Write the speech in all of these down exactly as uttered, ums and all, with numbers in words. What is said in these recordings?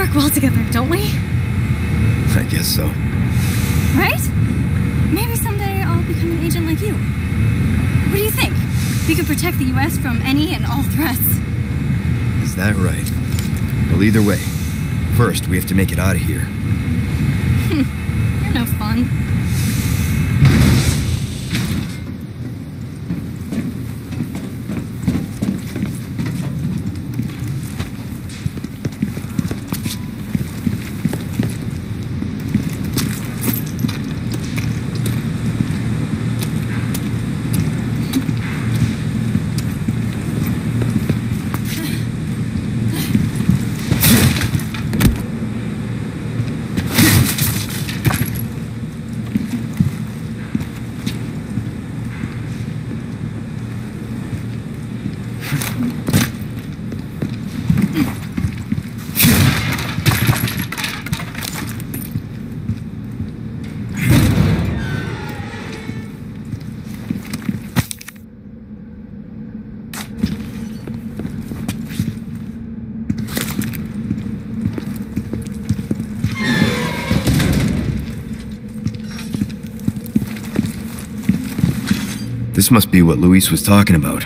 work well together, don't we? I guess so. Right? Maybe someday I'll become an agent like you. What do you think? We could protect the U S from any and all threats. Is that right? Well, either way, first we have to make it out of here. You're no fun. This must be what Luis was talking about.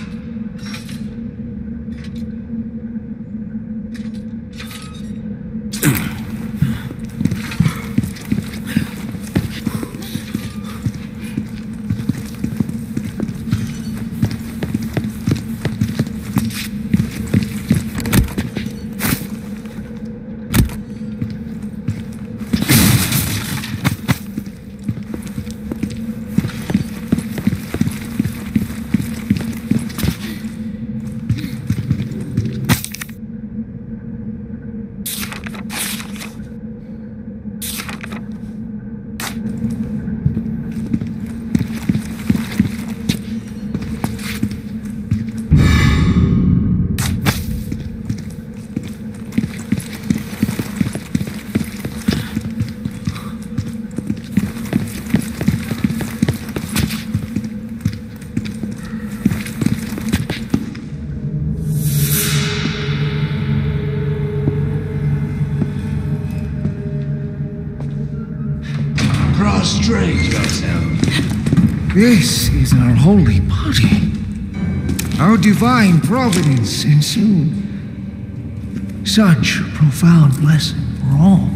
Prostrate yourself. This is our holy body. Our divine providence ensued. Such a profound blessing for all.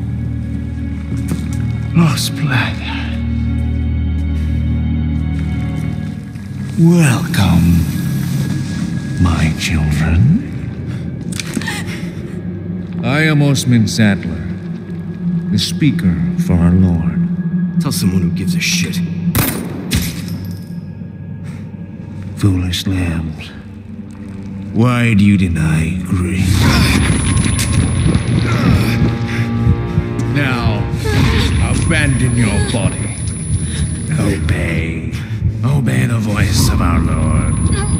Los Plata. Welcome, my children. I am Osmond Saddler, the speaker for our Lord. Tell someone who gives a shit. Foolish lambs. Why do you deny grace? Now, abandon your body. Obey. Obey the voice of our Lord.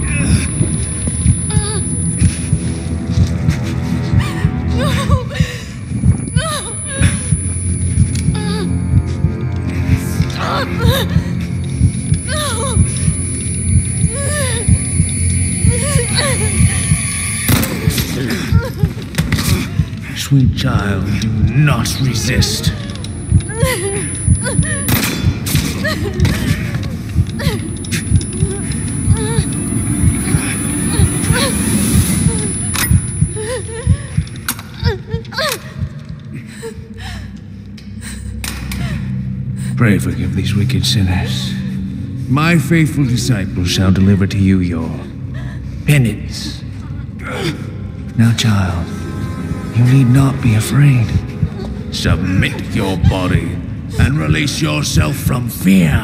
Sweet child, do not resist. Pray forgive these wicked sinners. My faithful disciples shall deliver to you your penance. Now, child, you need not be afraid. Submit your body and release yourself from fear.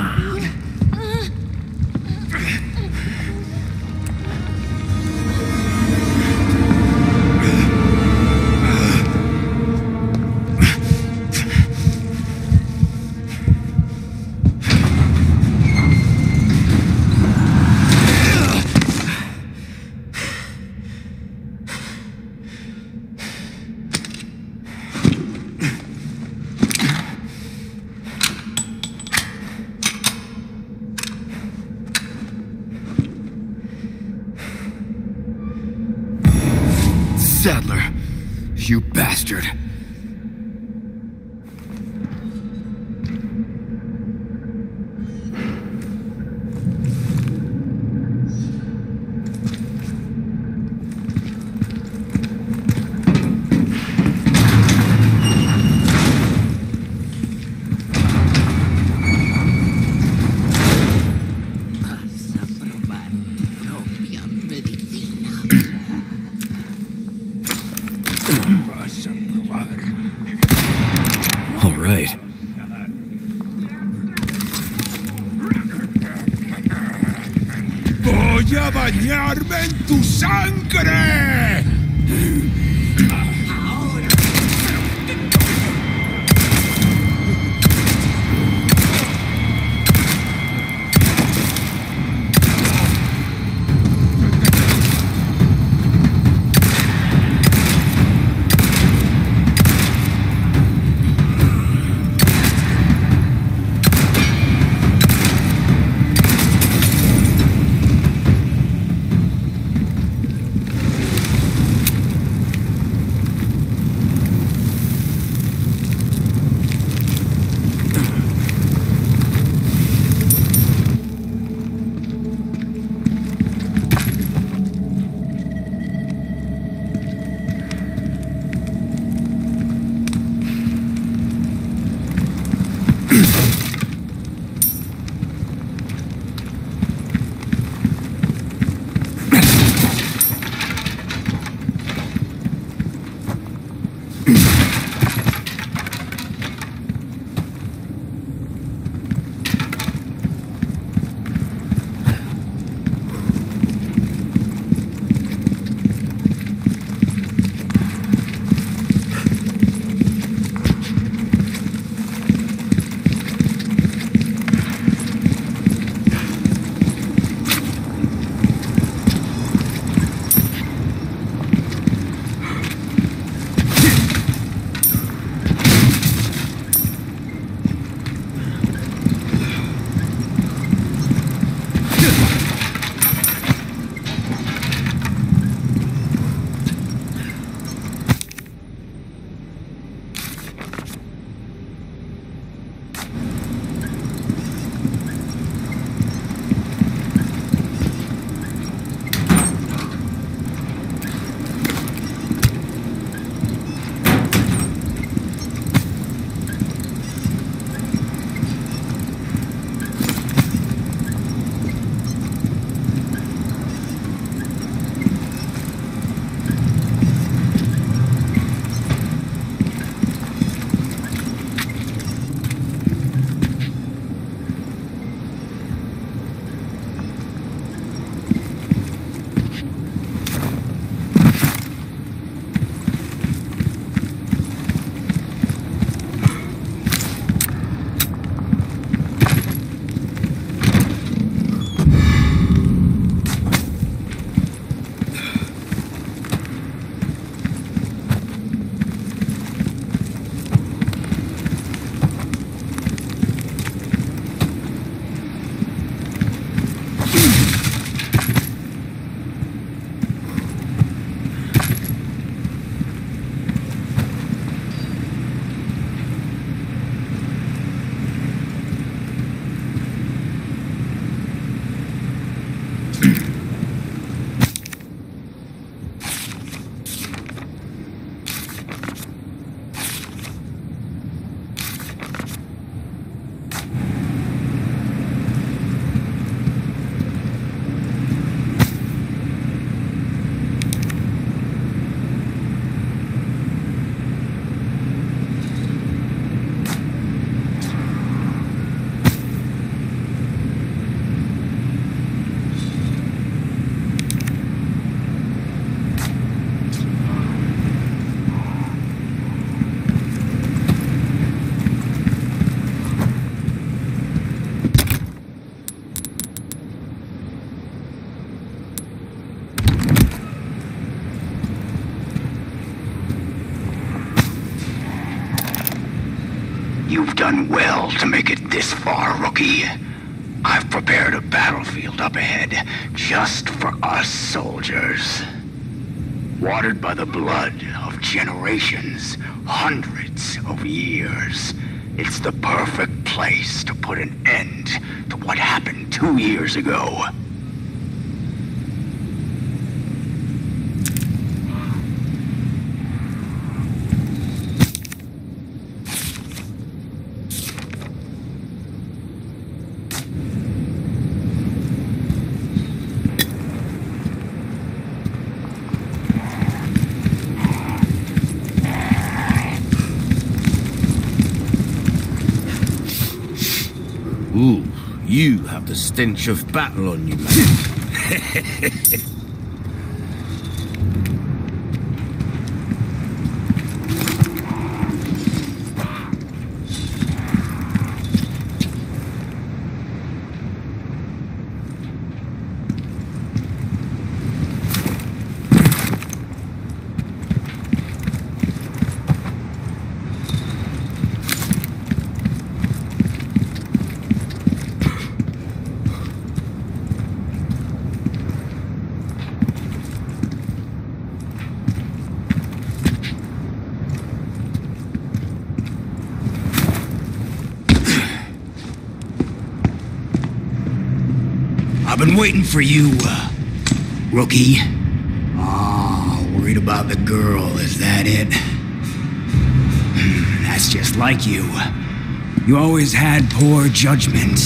Saddler, You bastard! All right. ¡Voy a bañarme en tu sangre! You've done well to make it this far, rookie. I've prepared a battlefield up ahead just for us soldiers. Watered by the blood of generations, hundreds of years. It's the perfect place to put an end to what happened two years ago. Ooh, you have the stench of battle on you, man. I've been waiting for you, uh, rookie. Oh, worried about the girl, is that it? That's just like you. You always had poor judgment.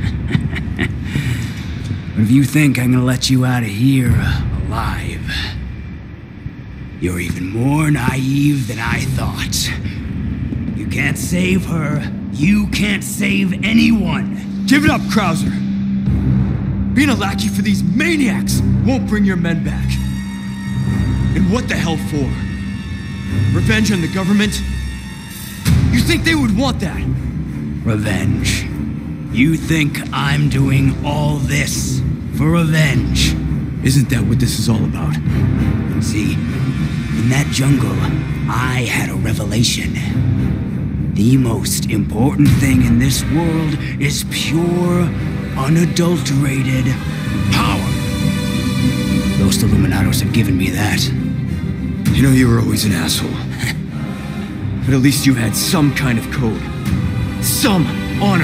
But if you think I'm gonna let you out of here alive, you're even more naive than I thought. You can't save her. You can't save anyone. Give it up, Krauser! Being a lackey for these maniacs won't bring your men back. And what the hell for? Revenge on the government? You think they would want that? Revenge. You think I'm doing all this for revenge? Isn't that what this is all about? See, in that jungle, I had a revelation. The most important thing in this world is pure, unadulterated power. Those Illuminados have given me that. You know you were always an asshole. But at least you had some kind of code. Some honor.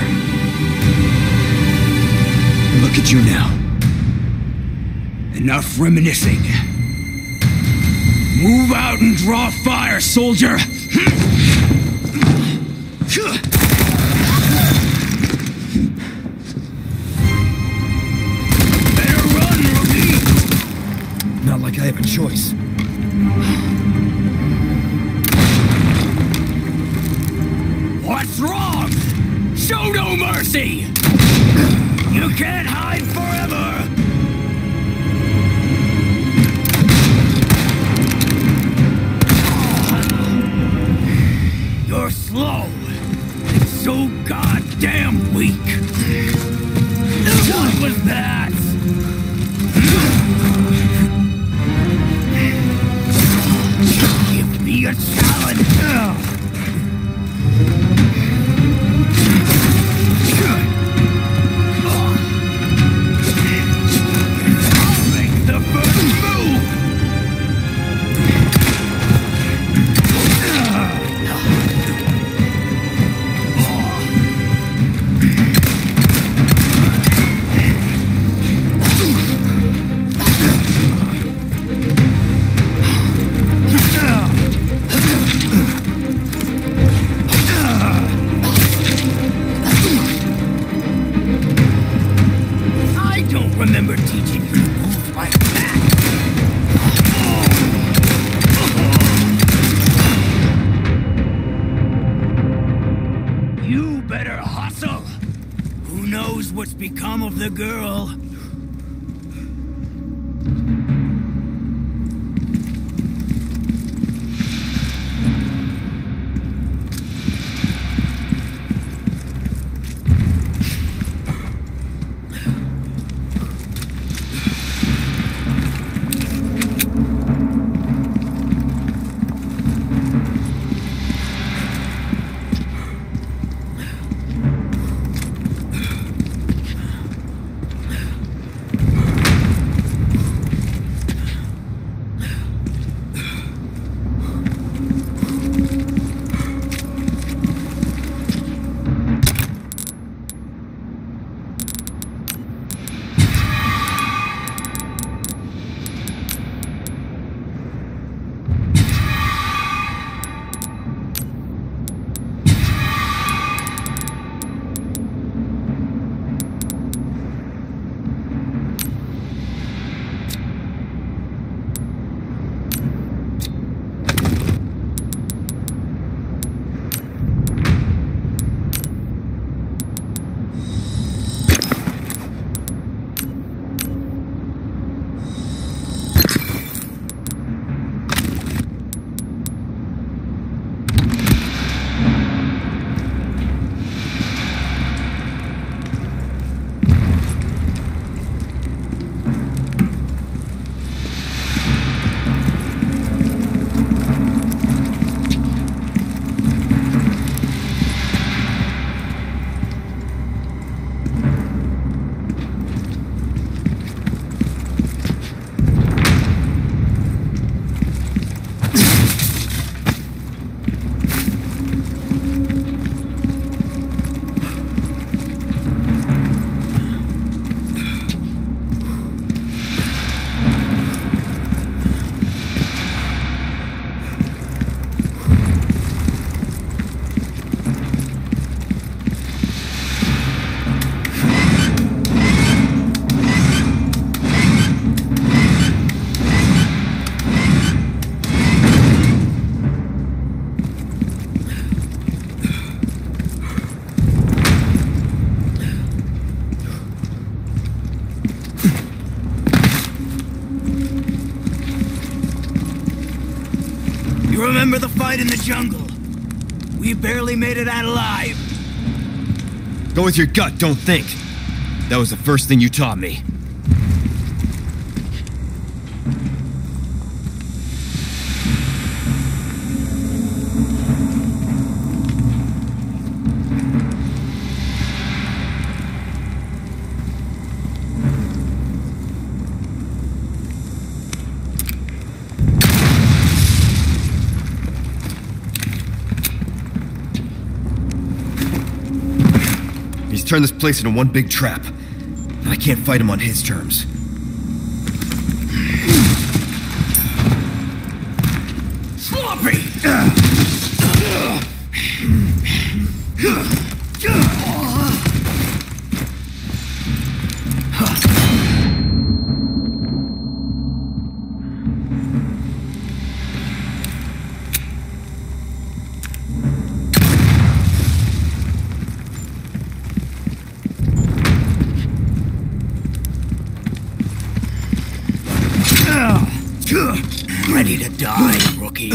And look at you now. Enough reminiscing. Move out and draw fire, soldier! Better run, rookie! Not like I have a choice. What's wrong? Show no mercy! You can't hide forever! You're slow. And so goddamn weak. What was that? Give me a challenge. Remember teaching you to move like that. You better hustle. Who knows what's become of the girl? fight in the jungle. We barely made it out alive. Go with your gut, don't think. That was the first thing you taught me. He's turned this place into one big trap. And I can't fight him on his terms. Sloppy! Ready to die, rookie.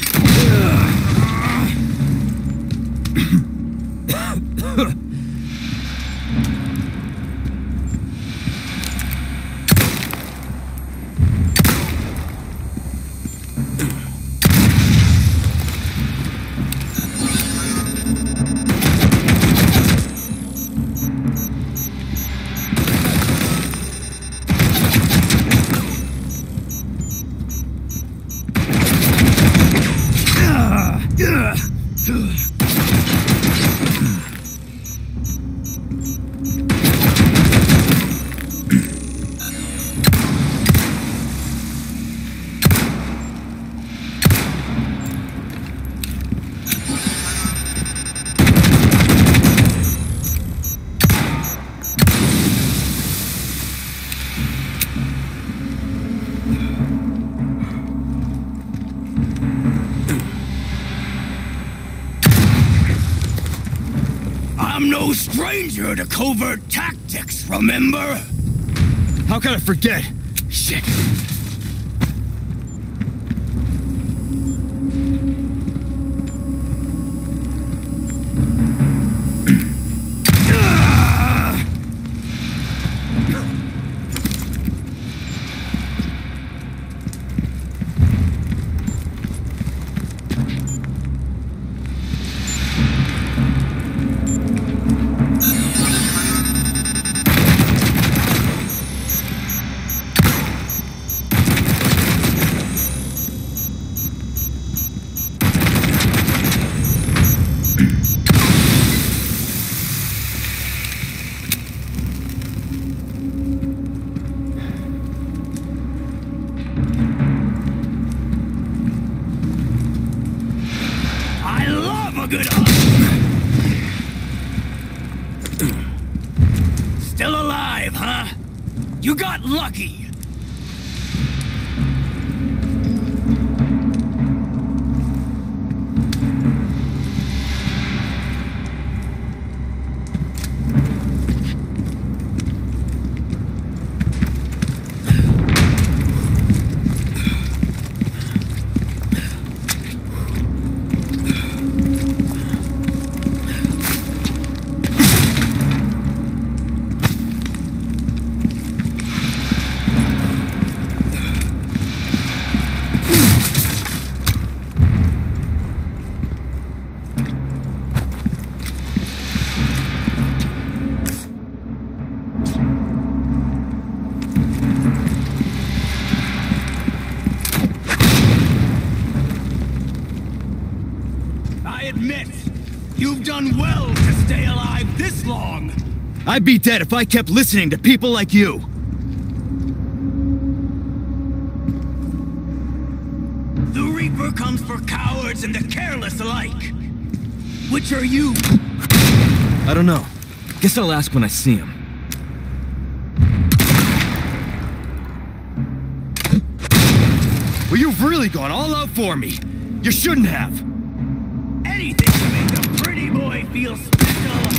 I'm no stranger to covert tactics, remember? How could I forget? Shit. Good. Still alive, huh? You got lucky. You've done well to stay alive this long! I'd be dead if I kept listening to people like you! The Reaper comes for cowards and the careless alike! Which are you? I don't know. Guess I'll ask when I see him. Well, you've really gone all out for me! You shouldn't have! Anything to make the pretty boy feel special!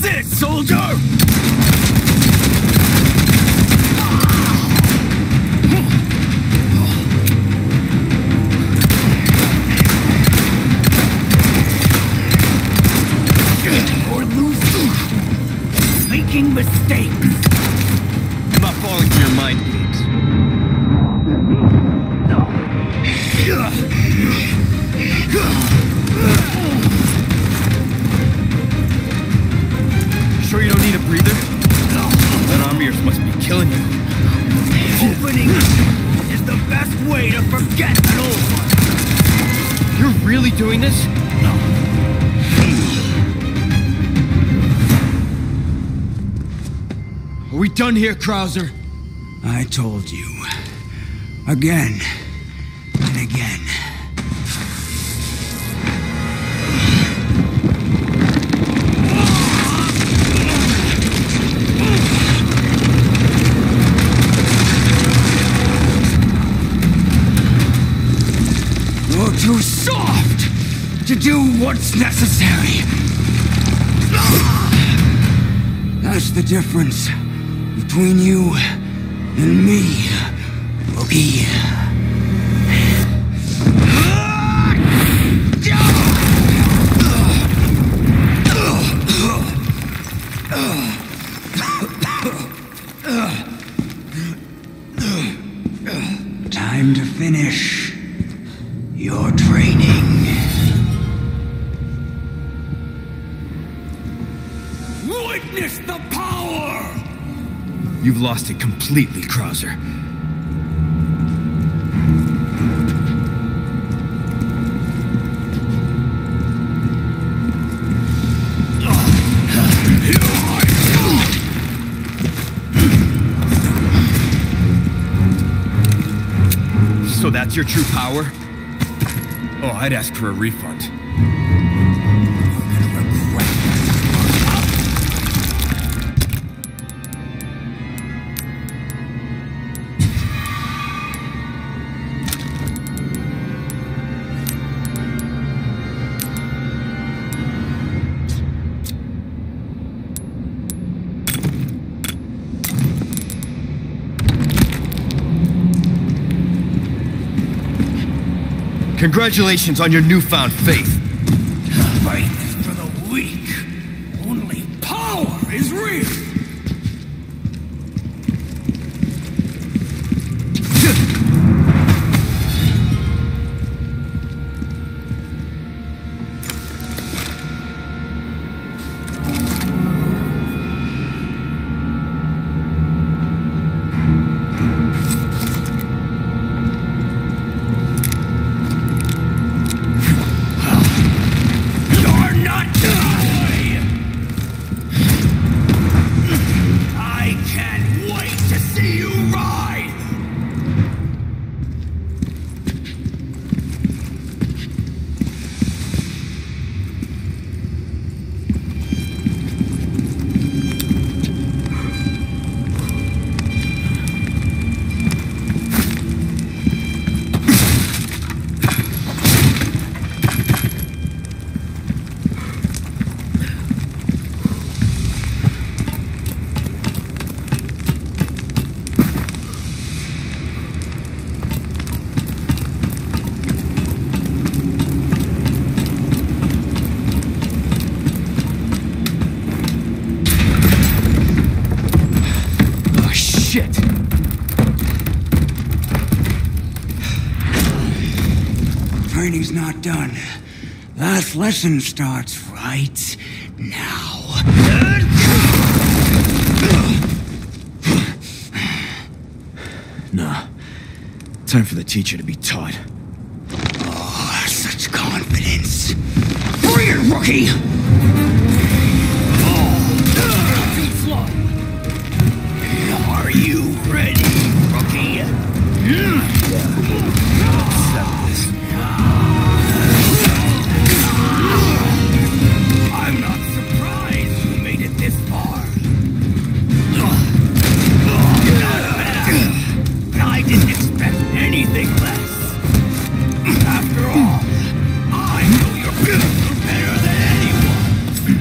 is it, soldier? Or losing. Making mistakes. I'm not falling for your mind games. Sure you don't need a breather? That arm of yours must be killing you. Opening is the best way to forget an old one. You're really doing this? Are we done here, Krauser? I told you. Again and again. You're too soft to do what's necessary. That's the difference between you and me, Rookie. Time to finish your training. Witness the power! You've lost it completely, Krauser. So that's your true power? Oh, I'd ask for a refund. Congratulations on your newfound faith. Faith is for the weak. Only power is real. Training's not done. Last lesson starts right now. Nah. Time for the teacher to be taught. Oh, such confidence. Bring it, Rookie! Oh, too slow. Are you ready, Rookie? I'm not surprised you made it this far. But I didn't expect anything less. After all, I know you're better than anyone.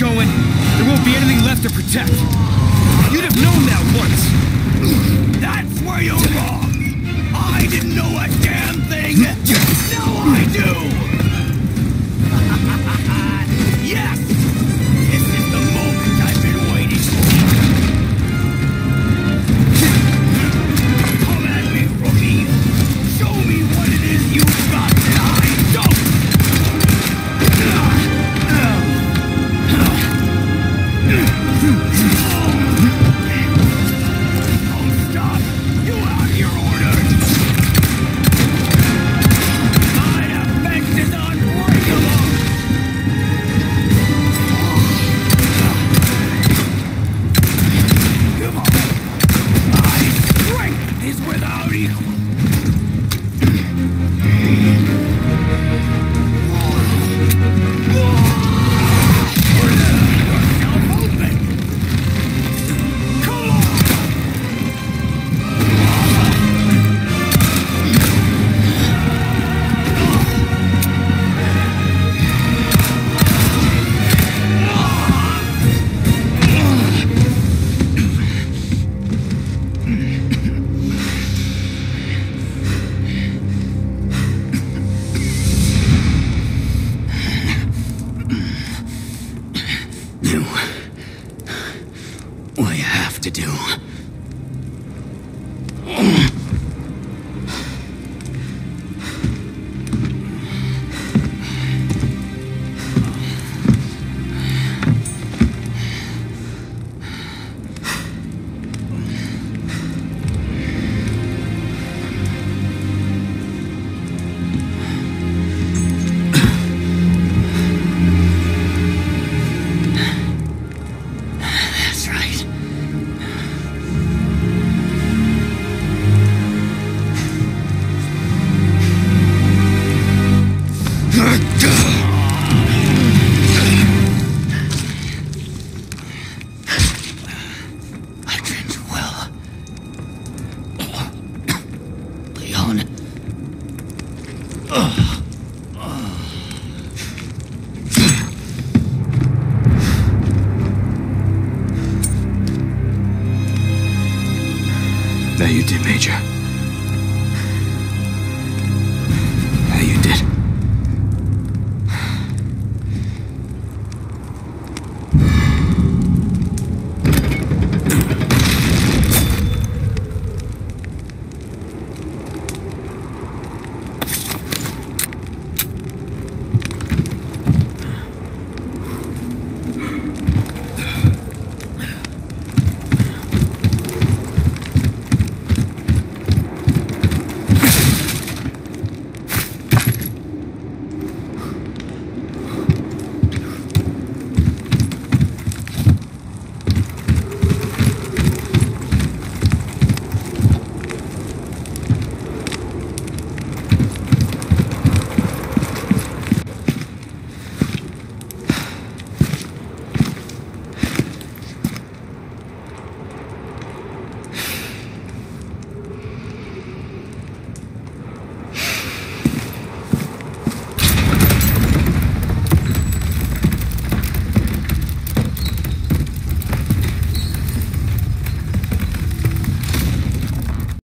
going, there won't be anything left to protect. You'd have known that once. That's where you're wrong. I didn't know a damn thing. Now I do. Yes! This is the moment I've been waiting for. Come at me, rookie. Show me what it is you've got that I don't. Don't stop. You have your orders. My defense is unbreakable. Come on. My strength is without equal. Yourself open. Come on. Do what you have to do. That's right. I trained you well. Leon. That you did, Major.